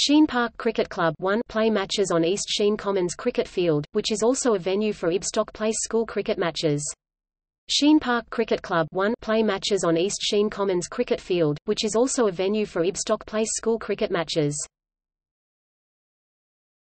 Sheen Park Cricket Club 1 play matches on East Sheen Commons Cricket Field, which is also a venue for Ibstock Place school cricket matches. Sheen Park Cricket Club 1 play matches on East Sheen Commons Cricket Field, which is also a venue for Ibstock Place school cricket matches.